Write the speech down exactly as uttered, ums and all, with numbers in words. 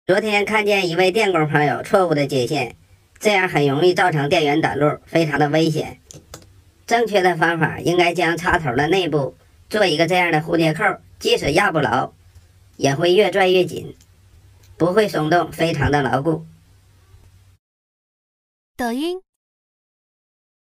昨天看见一位电工朋友错误的接线，这样很容易造成电源短路，非常的危险。正确的方法应该将插头的内部做一个这样的蝴蝶扣，即使压不牢，也会越拽越紧，不会松动，非常的牢固。 抖音。